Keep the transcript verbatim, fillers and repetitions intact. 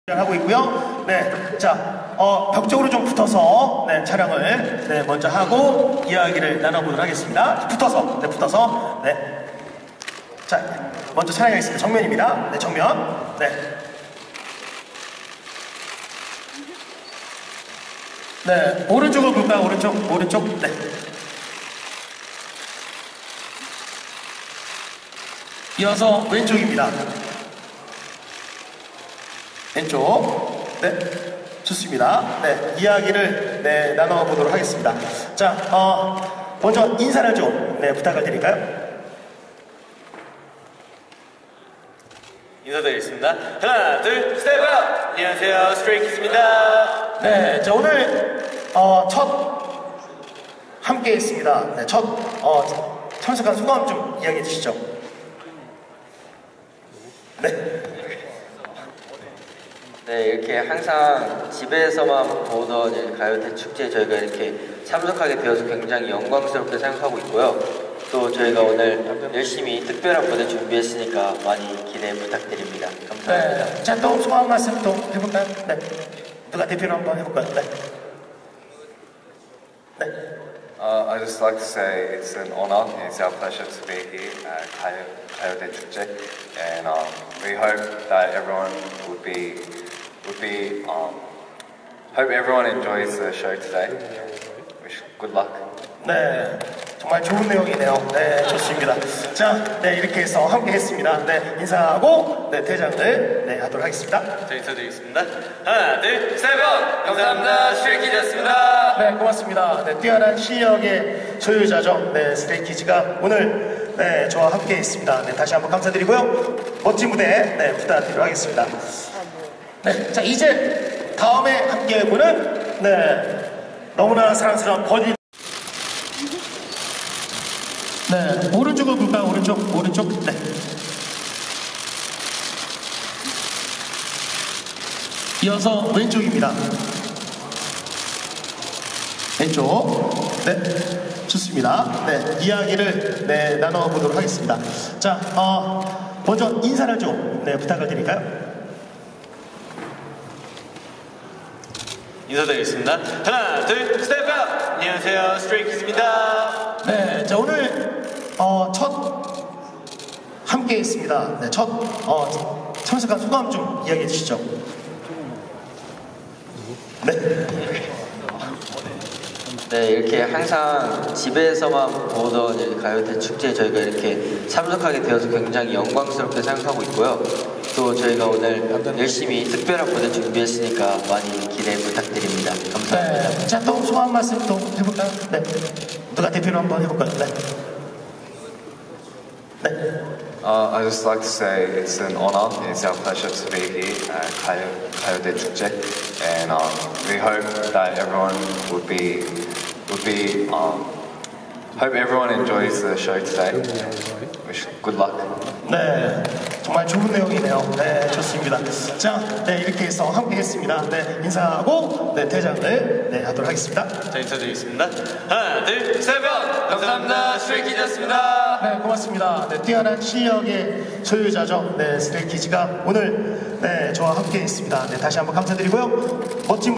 하고 있고요. 네, 자, 어, 벽 쪽으로 좀 붙어서 네, 촬영을 네, 먼저 하고 이야기를 나눠보도록 하겠습니다. 붙어서, 네, 붙어서, 네, 자, 먼저 촬영하겠습니다. 정면입니다. 네, 정면, 네, 네, 오른쪽으로 볼까요? 오른쪽, 오른쪽, 네. 이어서 왼쪽입니다. 왼쪽. 네. 좋습니다. 네. 이야기를, 네, 나눠보도록 하겠습니다. 자, 어, 먼저 인사를 좀, 네, 부탁을 드릴까요? 인사드리겠습니다. 하나, 둘, 스텝 업! 안녕하세요, 스트레이키즈입니다. 네. 자, 오늘, 어, 첫, 함께 했습니다. 네, 첫, 어, 참석한 소감 좀 이야기해 주시죠. 네. 네, 이렇게 항상 집에서만 보던 가요대 축제에 저희가 이렇게 참석하게 되어서 굉장히 영광스럽게 생각하고 있고요. 또 저희가 오늘 열심히 특별한 무대 준비했으니까 많이 기대 부탁드립니다. 감사합니다. 네. 자, 또 소감 말씀 또 해볼까요? 네. 누가 대표로 한번 해볼까요? 네. 네. Uh, I'd just like to say it's an honor, it's our pleasure to be here at Kayode Chukje, and um, we hope that everyone would be, would be, um, hope everyone enjoys the show today. Wish good luck. 네, 정말 좋은 내용이네요. 네, 좋습니다. 자, 네, 이렇게 해서 함께 했습니다. 네, 인사하고, 네, 퇴장을, 네, 하도록 하겠습니다. 자, 인사드리겠습니다. 하나, 둘, 스텝 업! 감사합니다, 스트레이키즈였습니다. 네, 고맙습니다. 네, 뛰어난 실력의 소유자죠. 네, 스트레이키즈가 오늘, 네, 저와 함께 했습니다. 네, 다시 한번 감사드리고요. 멋진 무대, 네, 부탁드리도록 하겠습니다. 네, 자, 이제 다음에 함께 해보는, 네, 너무나 사랑스러운 버디. 네, 오른쪽으로 볼까요? 오른쪽, 오른쪽. 네. 이어서 왼쪽입니다. 왼쪽. 네, 좋습니다. 네, 이야기를 네, 나눠보도록 하겠습니다. 자, 어, 먼저 인사를 좀 네, 부탁을 드릴까요? 인사드리겠습니다. 하나, 둘, 스텝 업! 안녕하세요, 스트레이키즈입니다. 네, 자, 오늘 어, 첫 함께 했습니다. 네, 첫 어, 참석한 소감 좀 이야기해 주시죠. 네. 네, 이렇게 항상 집에서만 보던 가요대 축제에 저희가 이렇게 참석하게 되어서 굉장히 영광스럽게 생각하고 있고요. 또 저희가 오늘 열심히 특별한 무대 준비했으니까 많이 기대 부탁드립니다. 감사합니다. 네, 자, 또 소감 말씀 또 해볼까요? 네. 누가 대표로 한번 해볼까요? 네. 네. Uh, I'd just like to say it's an honor, it's our pleasure to be here at Kayode Chukje, and um, we hope that everyone would be, would be, um, hope everyone enjoys the show today. Wish good luck. 네, 정말 좋은 내용이네요. 네, 좋습니다. 자, 네, 이렇게 해서 함께 했습니다. 네, 인사하고, 네, 퇴장을, 네, 하도록 하겠습니다. 자, 인사드리겠습니다. 하나, 둘, 스텝 업! 감사합니다, 스트레이키즈였습니다. 네, 고맙습니다. 네, 뛰어난 실력의 소유자죠. 네, 스트레이키즈가 오늘, 네, 저와 함께 했습니다. 네, 다시 한번 감사드리고요. 멋진